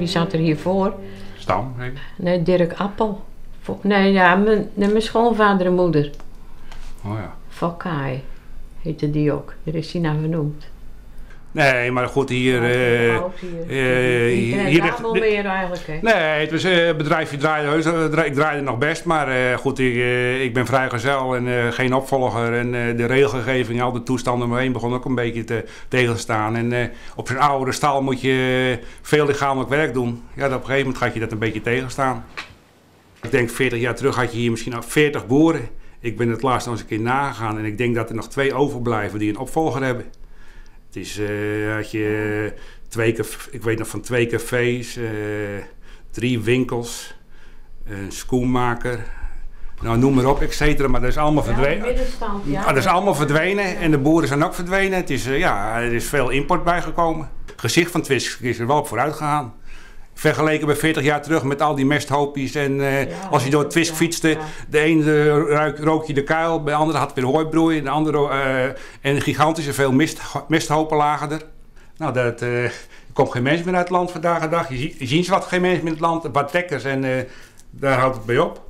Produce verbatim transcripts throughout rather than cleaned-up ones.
zat er hiervoor. Stam, hè? Nee, Dirk Appel. Nee, ja, mijn, nee, mijn schoonvader en moeder. Oh ja. Fokkai heette die ook. Daar is hij naar vernoemd. Nee, maar goed, hier... Uh, uh, hier hier ligt meer eigenlijk, hè? Nee, het was een uh, bedrijfje draaide heus. Ik draaide nog best, maar uh, goed, ik, uh, ik ben vrijgezel en uh, geen opvolger. En uh, de regelgeving, al de toestanden om me heen begon ook een beetje te, tegen te staan. En uh, op zo'n oude stal moet je uh, veel lichamelijk werk doen. Ja, op een gegeven moment gaat je dat een beetje tegenstaan. Ik denk veertig jaar terug had je hier misschien al veertig boeren. Ik ben het laatst nog eens een keer nagegaan en ik denk dat er nog twee overblijven die een opvolger hebben. Het is, uh, had je twee, ik weet nog van twee cafés, uh, drie winkels, een schoenmaker, nou noem maar op, et cetera. Maar dat is allemaal verdwenen. Ja, ja. Dat is allemaal verdwenen en de boeren zijn ook verdwenen. Het is, uh, ja, er is veel import bijgekomen. Het gezicht van Twisk is er wel op vooruit gegaan. Vergeleken bij veertig jaar terug met al die mesthoopjes en uh, ja, als je door het Twisk fietste, ja, ja. De ene ruik, rook je de kuil, de andere had weer hooibroei, de andere uh, en gigantische veel mist, mesthopen lagen er. Nou, dat, uh, er komt geen mens meer uit het land vandaag de dag. Je, zie, je ziet wat geen mens meer in het land, een paar tekkers en uh, daar houdt het bij op.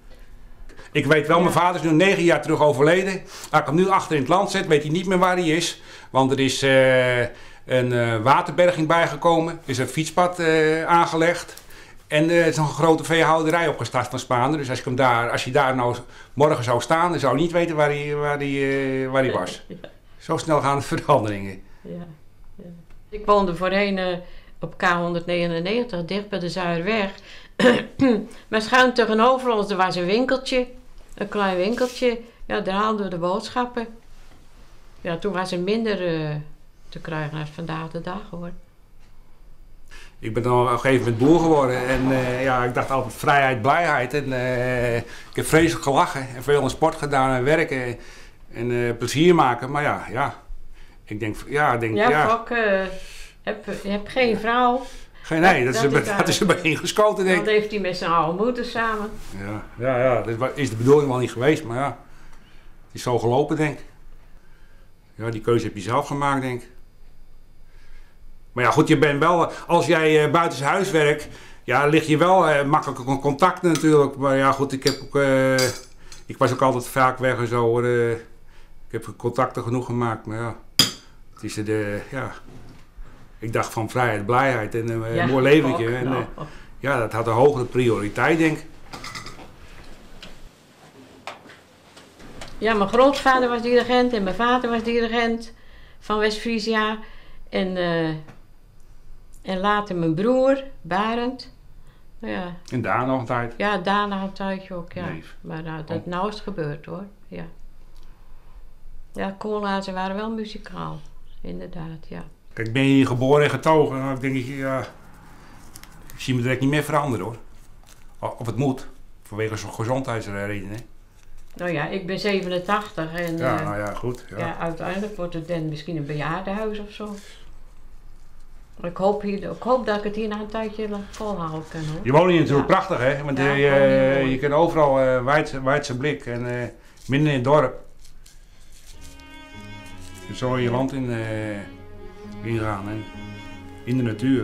Ik weet wel, ja. Mijn vader is nu negen jaar terug overleden. Als ik hem nu achter in het land zet, weet hij niet meer waar hij is, want er is Uh, een uh, waterberging bijgekomen, er is een fietspad uh, aangelegd en uh, er is nog een grote veehouderij opgestart van Spaanderen. Dus als je, hem daar, als je daar nou morgen zou staan, dan zou je niet weten waar hij, waar hij, uh, waar hij was. Ja. Zo snel gaan de veranderingen. Ja. Ja. Ik woonde voorheen uh, op K honderdnegenennegentig, dicht bij de Zuiderweg. Maar schuin tegenover ons, er was een winkeltje, een klein winkeltje. Ja, daar haalden we de boodschappen. Ja, toen was er minder Uh, te krijgen als vandaag de dag hoor. Ik ben dan op een gegeven moment boer geworden en uh, ja, ik dacht altijd vrijheid, blijheid. En uh, ik heb vreselijk gelachen en veel aan sport gedaan en werken en uh, plezier maken. Maar ja, ja, ik denk, ja, ik denk, ja. Ja, Fok, uh, heb, je hebt geen vrouw. Geen, nee, dat, dat, is, er, dat is er bij ingeschoten, denk ik. Dat heeft hij met zijn oude moeder samen. Ja, ja, ja, dat is de bedoeling wel niet geweest, maar ja, het is zo gelopen, denk ik. Ja, die keuze heb je zelf gemaakt, denk ik. Maar ja, goed, je bent wel, als jij uh, buiten huis werkt, ja, lig je wel uh, makkelijk contact natuurlijk. Maar ja, goed, ik heb ook, uh, ik was ook altijd vaak weg en zo hoor. Uh, ik heb contacten genoeg gemaakt, maar ja, het is de, uh, ja, ik dacht van vrijheid, blijheid en uh, ja, een mooi leventje. Oh, en, uh, nou. ja, dat had een hogere prioriteit, denk ik. Ja, mijn grootvader was dirigent en mijn vader was dirigent van West-Friesia. En, uh, en later mijn broer, Barend. Ja. En daar nog een tijd? Ja, daarna een tijdje ook, ja. Neef. Maar uh, dat oh. nou is het gebeurd hoor, ja. Ja, Koolhazen waren wel muzikaal, inderdaad, ja. Kijk, ik ben hier geboren en getogen. En dan denk ik, ja, ik zie me direct niet meer veranderen hoor. Of het moet, vanwege zo'n gezondheidsredenen. Nou ja, ik ben zevenentachtig en ja, uh, nou ja, goed, ja. Ja, uiteindelijk wordt het dan misschien een bejaardenhuis of zo. Ik hoop, hier, ik hoop dat ik het hier na een tijdje volhouden kan hoor. Je woont hier natuurlijk ja. Prachtig hè, want ja, je, je, je kan overal uh, wijdse, wijdse blik en uh, midden in het dorp. Je zo je land in, uh, ingaan en in de natuur.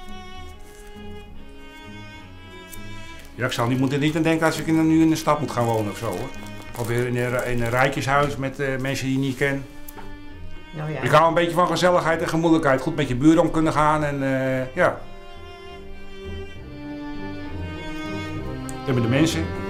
Ja, ik zou niet moeten niet aan denken als ik in, nu in de stad moet gaan wonen of zo hoor. Of weer in een, in een rijtjeshuis met uh, mensen die je niet ken. Nou ja. Ik hou een beetje van gezelligheid en gemoedelijkheid. Goed met je buren om kunnen gaan en uh, ja. En met de mensen.